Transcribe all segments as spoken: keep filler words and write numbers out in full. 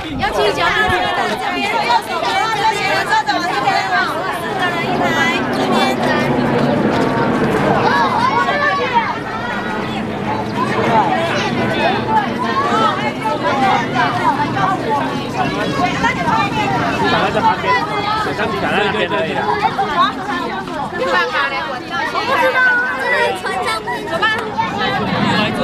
要骑脚踏车的这边，左手边，这边，左手这边，四个人一排，这边。 挡在这旁边，水上机挡在那边而已啦。 你爸爸嘞？我不知道，这是船上的，走吧。来坐。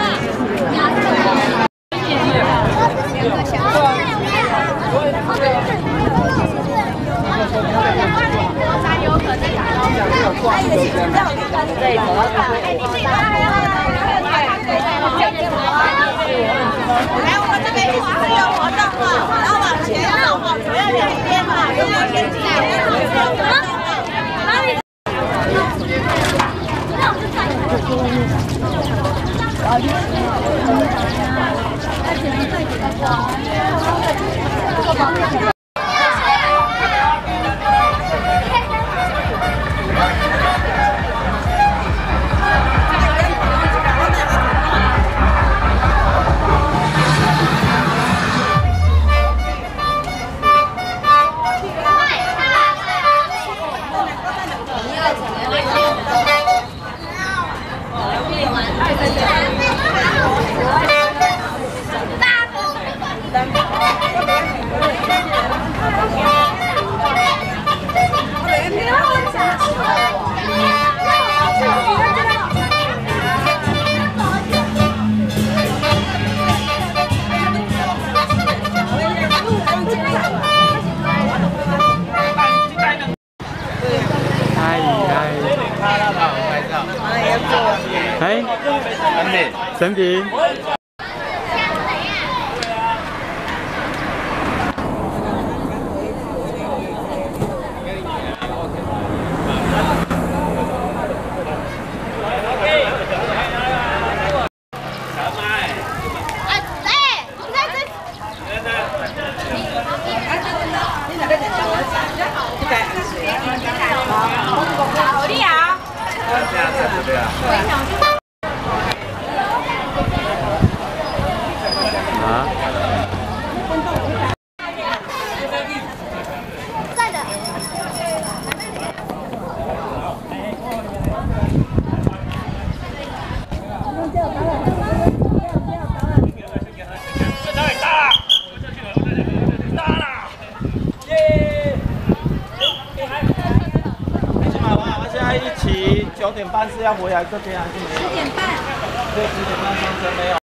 来，我们这边是自由活动嘛，然后往前走，往左右两边嘛，右边前进，哪里？ 哎，神笔。 九点半是要回来这边还是没有？十点半。对，十点半上车没有。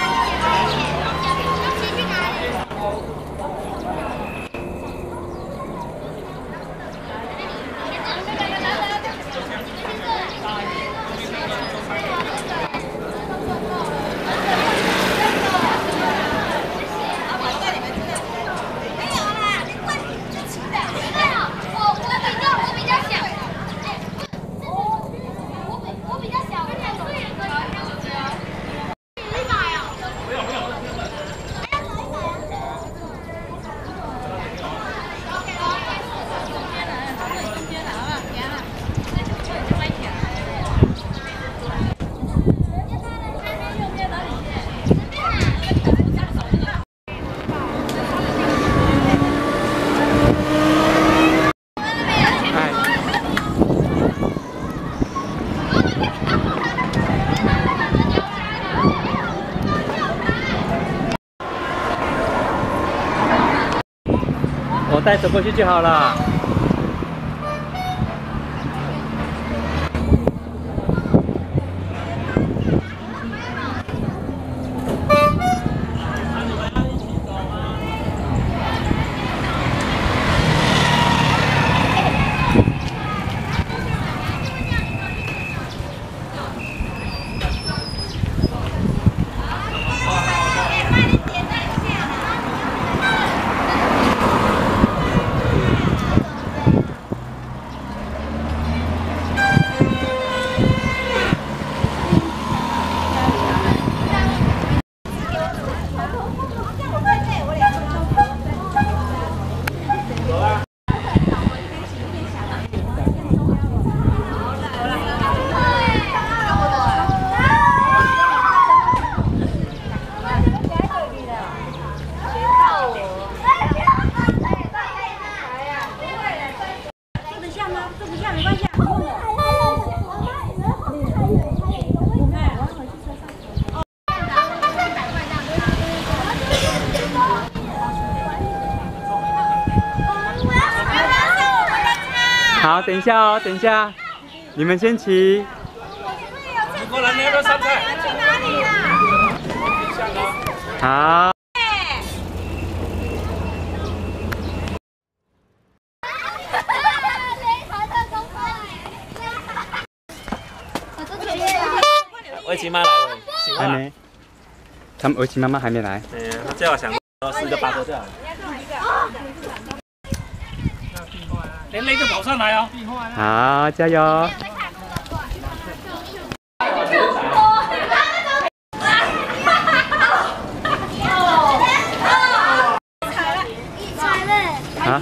我带走过去就好了。 好，等一下哦，等一下，你们先骑。 过来，你要不要上菜？ 去哪里啦？ 好。 围棋妈来了， 还没。他们围棋妈妈还没来。 对呀，叫我想四个八个这样。连累就跑上来哦。 好，加油！啊？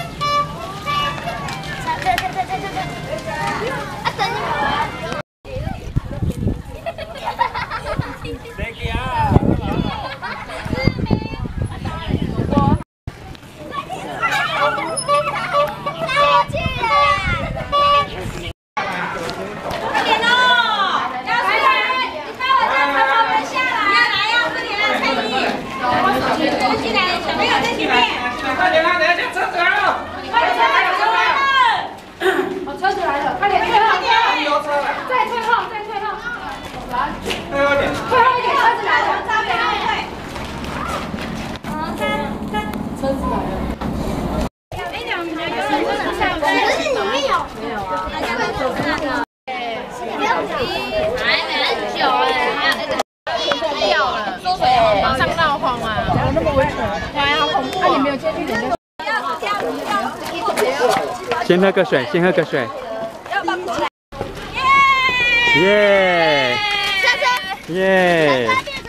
先喝个水，先喝个水。耶！耶！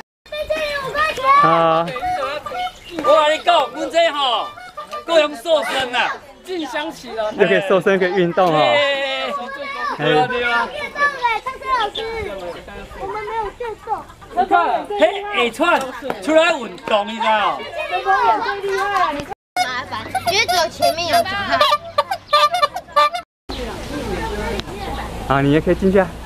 好。 我跟你讲，阮这吼，各用瘦身啦，近乡起了。 又可以瘦身，可以运动哦。 对啊对啊。 运动嘞，蔡蔡老师，我们没有健瘦。 你看，嘿，下串出来运动，你知道？ 这公园最厉害了，你看。麻烦，因为只有前面有脚踏。 好，你也可以进去啊。